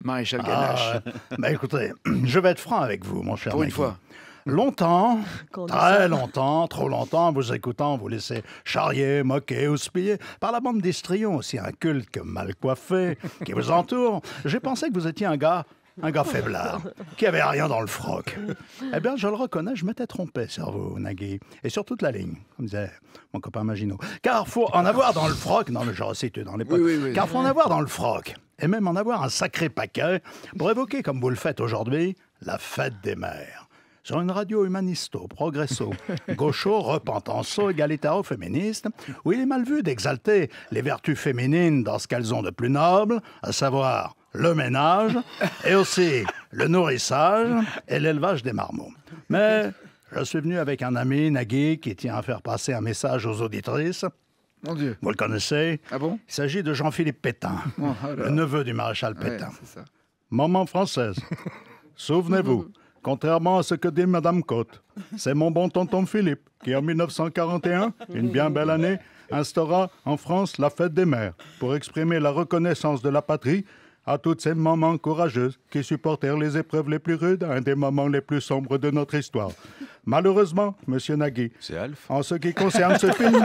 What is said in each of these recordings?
Maréchal Ganache. Écoutez, je vais être franc avec vous, mon cher Pour une Nagui. fois. Longtemps, Qu'on dit très ça. longtemps, trop longtemps, vous écoutant, vous laissez charrier, moquer, houspiller par la bande d'histrions aussi incultes que mal coiffés qui vous entourent. J'ai pensé que vous étiez un gars faiblard, qui avait rien dans le froc. Eh bien, je le reconnais, je m'étais trompé sur vous, Nagui, et sur toute la ligne, comme disait mon copain Maginot. Car faut en avoir dans le froc, non mais je resitue dans l'époque, Oui. car faut en avoir dans le froc, et même en avoir un sacré paquet, pour évoquer, comme vous le faites aujourd'hui, la fête des mères. Sur une radio humanisto, progresso, gaucho, repentanceau, égalitaro-féministe, où il est mal vu d'exalter les vertus féminines dans ce qu'elles ont de plus noble, à savoir le ménage, et aussi le nourrissage et l'élevage des marmots. Mais je suis venu avec un ami, Nagui, qui tient à faire passer un message aux auditrices. Mon Dieu. Vous le connaissez? Ah bon? Il s'agit de Jean-Philippe Pétain, Oh, alors. le neveu du maréchal Ouais, Pétain. c'est ça. Maman française, souvenez-vous, contrairement à ce que dit Madame Côte, c'est mon bon tonton Philippe qui, en 1941, une bien belle année, instaura en France la fête des mères pour exprimer la reconnaissance de la patrie à toutes ces mamans courageuses qui supportèrent les épreuves les plus rudes à un des moments les plus sombres de notre histoire. Malheureusement, Monsieur Nagui, C'est Alf. en ce qui concerne ce film,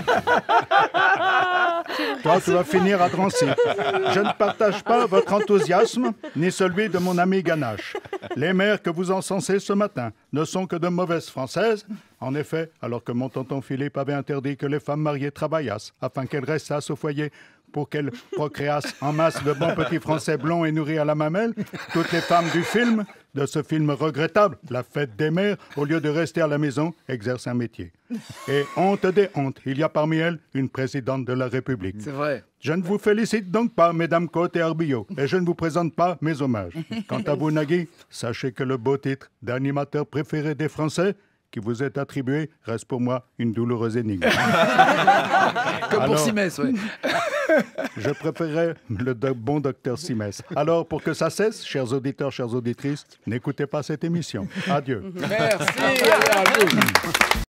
toi, tu vas finir à Drancy. Je ne partage pas votre enthousiasme, ni celui de mon ami Ganache. Les mères que vous encensez ce matin ne sont que de mauvaises Françaises. En effet, alors que mon tonton Philippe avait interdit que les femmes mariées travaillassent, afin qu'elles restassent au foyer pour qu'elles procréassent en masse de bons petits Français blonds et nourris à la mamelle, toutes les femmes du film, de ce film regrettable, La fête des mères, au lieu de rester à la maison, exercent un métier. Et honte des hontes, il y a parmi elles une présidente de la République. C'est vrai. Je ne vous félicite donc pas, mesdames Côte et Arbillot, et je ne vous présente pas mes hommages. Quant à vous, Nagui, sachez que le beau titre d'animateur préféré des Français qui vous est attribué reste pour moi une douloureuse énigme. Comme Alors- pour Simès, ouais. Je préférais le bon docteur Simès. Alors, pour que ça cesse, chers auditeurs, chères auditrices, n'écoutez pas cette émission. Adieu. Merci. Allez, à vous.